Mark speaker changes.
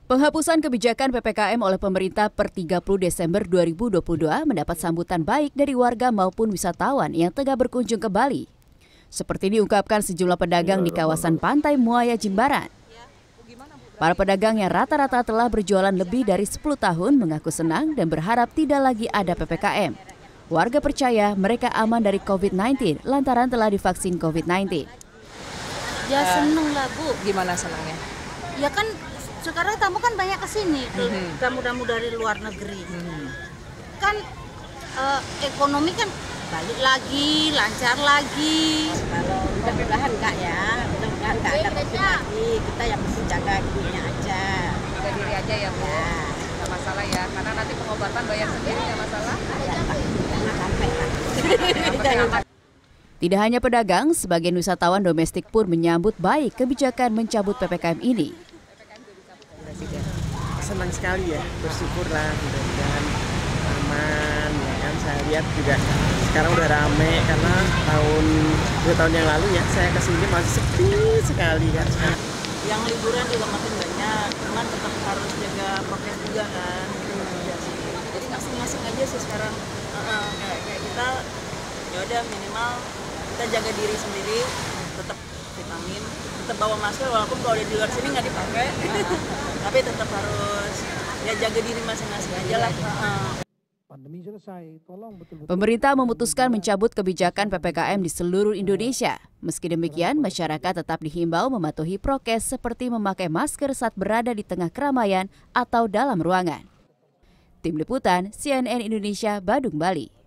Speaker 1: Penghapusan kebijakan PPKM oleh pemerintah per 30 Desember 2022 mendapat sambutan baik dari warga maupun wisatawan yang tengah berkunjung ke Bali. Seperti diungkapkan sejumlah pedagang di kawasan Pantai Muaya Jimbaran. Para pedagang yang rata-rata telah berjualan lebih dari 10 tahun mengaku senang dan berharap tidak lagi ada PPKM. Warga percaya mereka aman dari COVID-19 lantaran telah divaksin COVID-19.
Speaker 2: Ya seneng lah Bu.
Speaker 3: Gimana senangnya?
Speaker 2: Ya kan sekarang tamu kan banyak kesini, tamu-tamu dari luar negeri. Kan ekonomi kan balik lagi, lancar lagi.
Speaker 4: Kalau mudah-mudahan enggak ya, mudah-mudahan enggak ada COVID lagi. Kita yang mesti jaga dirinya aja.
Speaker 3: Jaga diri aja ya Bu. Nggak masalah ya, karena nanti pengobatan bayar sendiri nggak masalah.
Speaker 4: Jangan sampai lah.
Speaker 1: Tidak hanya pedagang, sebagian wisatawan domestik pun menyambut baik kebijakan mencabut PPKM ini.
Speaker 5: Senang sekali ya, bersyukurlah, mudah-mudahan aman ya kan. Saya lihat juga sekarang udah rame karena dua tahun yang lalu ya saya kesini masih sepi sekali kan.
Speaker 2: Yang liburan juga makin banyak, cuman tetap harus jaga prokes juga kan. Jadi masing-masing aja sih sekarang. Kayak kita ya udah minimal kita jaga diri sendiri, tetap vitamin, tetap bawa masker walaupun kalau di luar sini nggak dipakai. Tapi tetap harus ya jaga diri masing-masing aja lah.
Speaker 1: Pemerintah memutuskan mencabut kebijakan PPKM di seluruh Indonesia. Meski demikian, masyarakat tetap dihimbau mematuhi prokes seperti memakai masker saat berada di tengah keramaian atau dalam ruangan. Tim Liputan CNN Indonesia, Badung, Bali.